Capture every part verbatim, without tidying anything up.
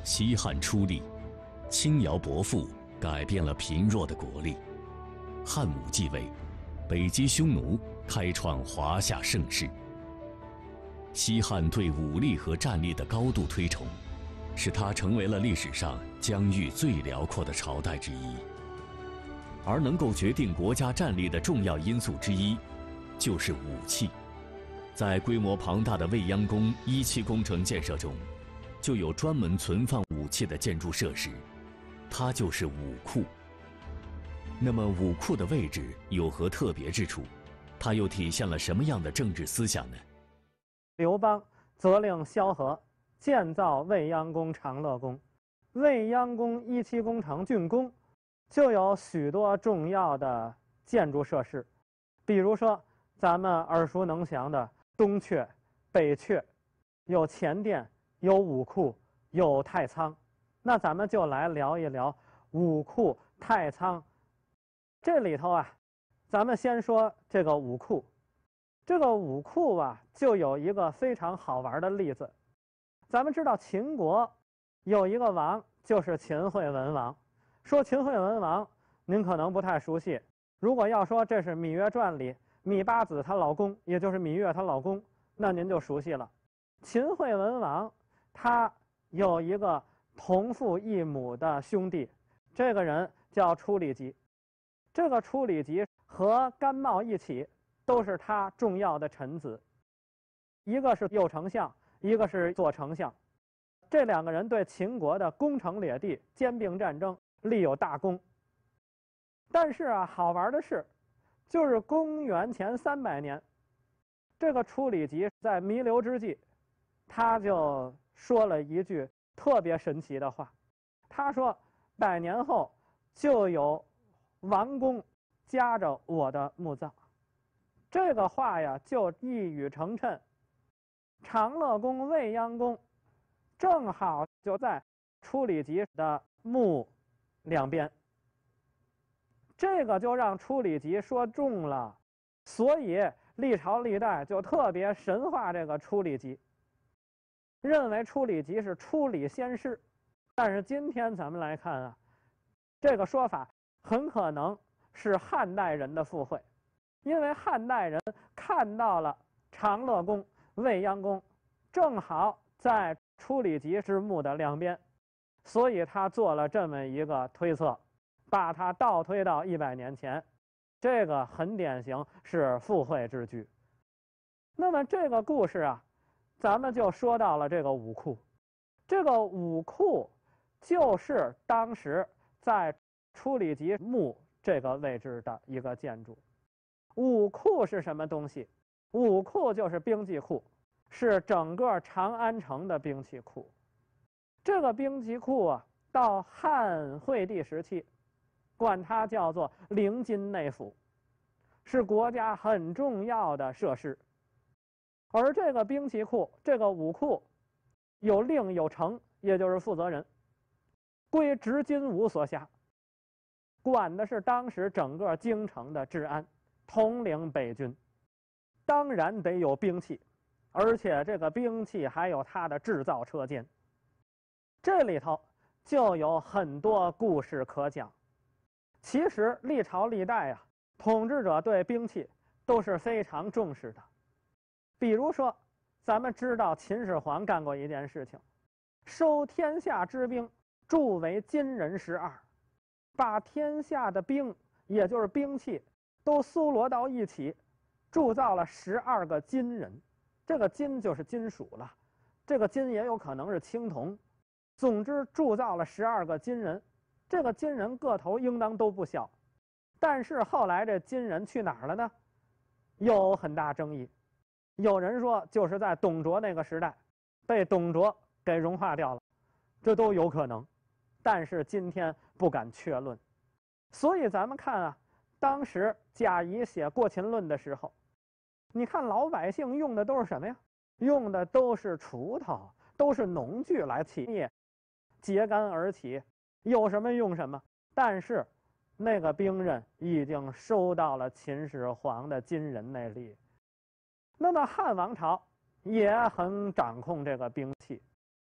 西汉初立，轻徭薄赋，改变了贫弱的国力。汉武继位，北击匈奴，开创华夏盛世。西汉对武力和战力的高度推崇，使它成为了历史上疆域最辽阔的朝代之一。而能够决定国家战力的重要因素之一，就是武器。在规模庞大的未央宫一期工程建设中，就有专门存放武器的建筑设施，它就是武库。那么武库的位置有何特别之处？它又体现了什么样的政治思想呢？ 刘邦责令萧何建造未央宫、长乐宫。未央宫一期工程竣工，就有许多重要的建筑设施，比如说咱们耳熟能详的东阙、北阙，有前殿，有武库，有太仓。那咱们就来聊一聊武库、太仓。这里头啊，咱们先说这个武库。这个武库啊，就有一个非常好玩的例子。咱们知道秦国有一个王，就是秦惠文王。说秦惠文王，您可能不太熟悉。如果要说这是《芈月传》里芈八子她老公，也就是芈月她老公，那您就熟悉了。秦惠文王他有一个同父异母的兄弟，这个人叫初里吉。这个初里吉和甘茂一起，都是他重要的臣子，一个是右丞相，一个是左丞相。这两个人对秦国的攻城掠地、兼并战争立有大功。但是啊，好玩的是，就是公元前三百年，这个初里吉在弥留之际，他就说了一句特别神奇的话。他说：“百年后就有王宫夹着我的墓葬。”这个话呀，就一语成谶。长乐宫、未央宫正好就在初里吉的墓两边，这个就让初里吉说中了，所以历朝历代就特别神化这个初里吉，认为初里吉是初里先师。但是今天咱们来看啊，这个说法很可能是汉代人的附会。因为汉代人看到了长乐宫、未央宫正好在初里吉之墓的两边，所以他做了这么一个推测，把它倒推到一百年前。这个很典型，是附会之举。那么这个故事啊，咱们就说到了这个武库。这个武库就是当时在初里吉墓这个位置的一个建筑。武库是什么东西？武库就是兵器库，是整个长安城的兵器库。这个兵器库啊，到汉惠帝时期，管它叫做陵津内府，是国家很重要的设施。而这个兵器库，这个武库，有令有丞，也就是负责人，归执金吾所辖，管的是当时整个京城的治安。统领北军，当然得有兵器，而且这个兵器还有它的制造车间。这里头就有很多故事可讲。其实历朝历代啊，统治者对兵器都是非常重视的。比如说，咱们知道秦始皇干过一件事情，收天下之兵，铸为金人十二，把天下的兵，也就是兵器，都搜罗到一起，铸造了十二个金人。这个金就是金属了，这个金也有可能是青铜。总之，铸造了十二个金人。这个金人个头应当都不小，但是后来这金人去哪儿了呢？有很大争议。有人说就是在董卓那个时代，被董卓给融化掉了，这都有可能，但是今天不敢确论。所以咱们看啊。当时贾谊写《过秦论》的时候，你看老百姓用的都是什么呀？用的都是锄头，都是农具来起业，揭竿而起，有什么用什么。但是那个兵刃已经收到了秦始皇的金人那里。那么汉王朝也很掌控这个兵器，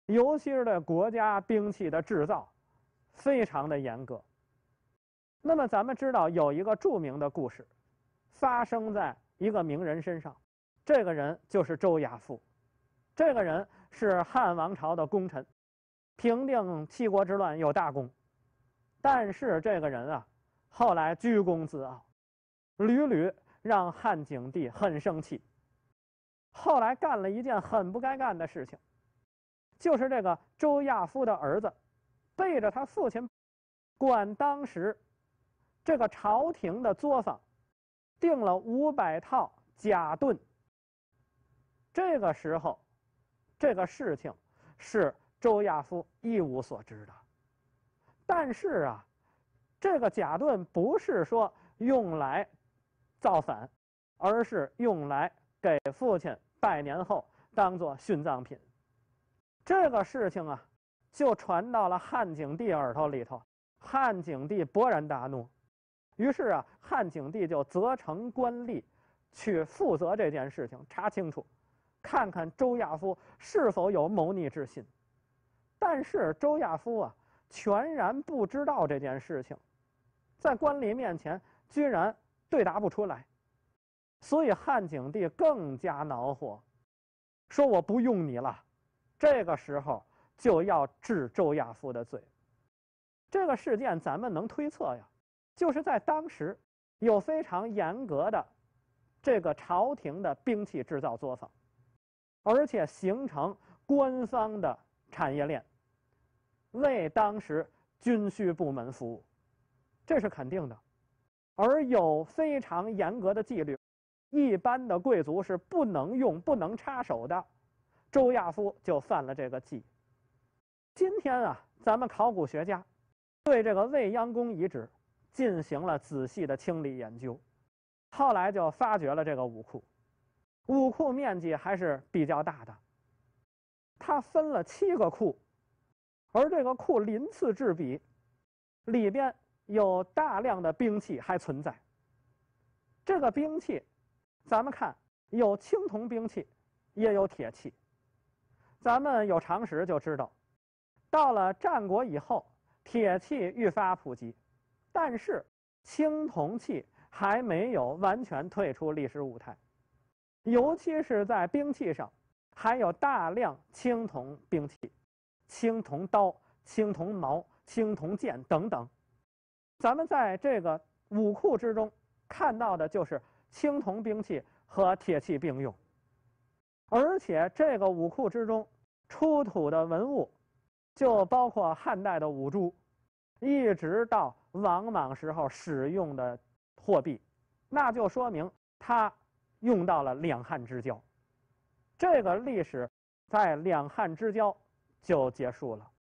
尤其是对国家兵器的制造，非常的严格。那么咱们知道有一个著名的故事，发生在一个名人身上，这个人就是周亚夫。这个人是汉王朝的功臣，平定七国之乱有大功。但是这个人啊，后来居功自傲，屡屡让汉景帝很生气。后来干了一件很不该干的事情，就是这个周亚夫的儿子背着他父亲，管当时这个朝廷的作坊订了五百套甲盾。这个时候，这个事情是周亚夫一无所知的。但是啊，这个甲盾不是说用来造反，而是用来给父亲拜年后当做殉葬品。这个事情啊，就传到了汉景帝耳朵里头。汉景帝勃然大怒，于是啊，汉景帝就责成官吏去负责这件事情，查清楚，看看周亚夫是否有谋逆之心。但是周亚夫啊，全然不知道这件事情，在官吏面前居然对答不出来，所以汉景帝更加恼火，说我不用你了。这个时候就要治周亚夫的罪。这个事件咱们能推测呀，就是在当时有非常严格的这个朝廷的兵器制造作坊，而且形成官方的产业链，为当时军需部门服务，这是肯定的。而有非常严格的纪律，一般的贵族是不能用、不能插手的。周亚夫就犯了这个忌。今天啊，咱们考古学家对这个未央宫遗址进行了仔细的清理研究，后来就发掘了这个武库。武库面积还是比较大的，它分了七个库，而这个库鳞次栉比，里边有大量的兵器还存在。这个兵器，咱们看有青铜兵器，也有铁器。咱们有常识就知道，到了战国以后，铁器愈发普及，但是青铜器还没有完全退出历史舞台，尤其是在兵器上，还有大量青铜兵器，青铜刀、青铜矛、青铜剑等等。咱们在这个武库之中看到的就是青铜兵器和铁器并用。而且这个武库之中出土的文物，就包括汉代的五铢，一直到王莽时候使用的货币，那就说明它用到了两汉之交。这个历史在两汉之交就结束了。